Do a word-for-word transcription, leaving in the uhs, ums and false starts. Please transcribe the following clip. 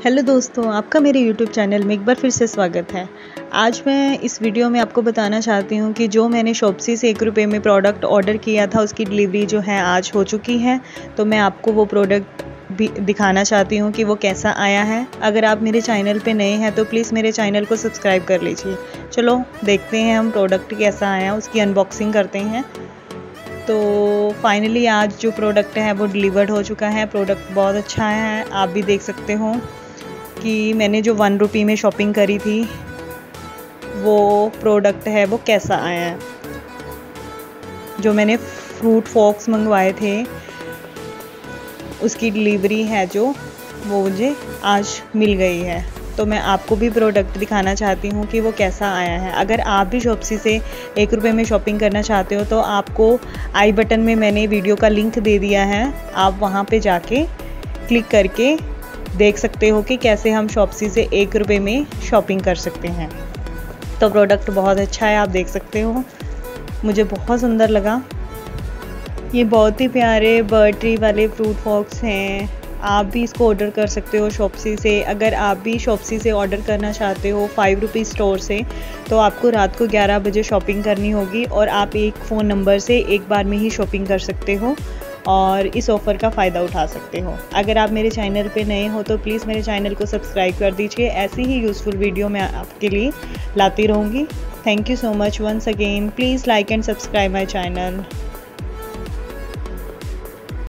Hello दोस्तों, आपका मेरे यूट्यूब चैनल में एक बार फिर से स्वागत है। आज मैं इस वीडियो में आपको बताना चाहती हूँ कि जो मैंने शॉप्सी से एक रुपये में प्रोडक्ट ऑर्डर किया था उसकी डिलीवरी जो है आज हो चुकी है। तो मैं आपको वो प्रोडक्ट भी दिखाना चाहती हूँ कि वो कैसा आया है। अगर आप मेरे चैनल पे नए हैं तो प्लीज़ मेरे चैनल को सब्सक्राइब कर लीजिए। चलो देखते हैं हम प्रोडक्ट कैसा आया, उसकी अनबॉक्सिंग करते हैं। तो फाइनली आज जो प्रोडक्ट है वो डिलीवर्ड हो चुका है। प्रोडक्ट बहुत अच्छा है, आप भी देख सकते हो कि मैंने जो वन रुपी में शॉपिंग करी थी वो प्रोडक्ट है वो कैसा आया है। जो मैंने फ्रूट फॉक्स मंगवाए थे उसकी डिलीवरी है जो वो मुझे आज मिल गई है। तो मैं आपको भी प्रोडक्ट दिखाना चाहती हूँ कि वो कैसा आया है। अगर आप भी शॉप्सी से एक रुपये में शॉपिंग करना चाहते हो तो आपको आई बटन में मैंने वीडियो का लिंक दे दिया है, आप वहाँ पे जाके क्लिक करके देख सकते हो कि कैसे हम शॉप्सी से एक रुपये में शॉपिंग कर सकते हैं। तो प्रोडक्ट बहुत अच्छा है, आप देख सकते हो, मुझे बहुत सुंदर लगा। ये बहुत ही प्यारे बर्ड ट्री वाले फ्रूट फॉक्स हैं। आप भी इसको ऑर्डर कर सकते हो शॉप्सी से। अगर आप भी शॉप्सी से ऑर्डर करना चाहते हो फाइव रुपीज़ स्टोर से तो आपको रात को ग्यारह बजे शॉपिंग करनी होगी और आप एक फ़ोन नंबर से एक बार में ही शॉपिंग कर सकते हो और इस ऑफ़र का फ़ायदा उठा सकते हो। अगर आप मेरे चैनल पे नए हो तो प्लीज़ मेरे चैनल को सब्सक्राइब कर दीजिए। ऐसी ही यूज़फुल वीडियो मैं आपके लिए लाती रहूँगी। Thank you so much once again. Please like and subscribe my channel.